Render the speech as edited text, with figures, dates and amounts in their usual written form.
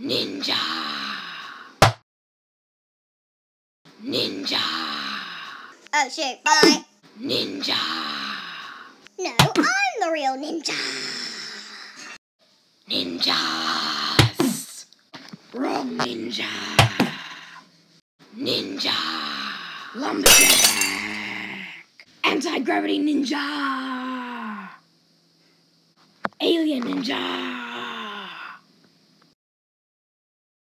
Ninjaaaa. Ninjaaaa. Oh shoot, bye. Ninjaaaa. No, I'm the real ninja. Ninjas. Wrong ninja. Ninja. Lumberjack. Anti-gravity ninja. Alien ninja.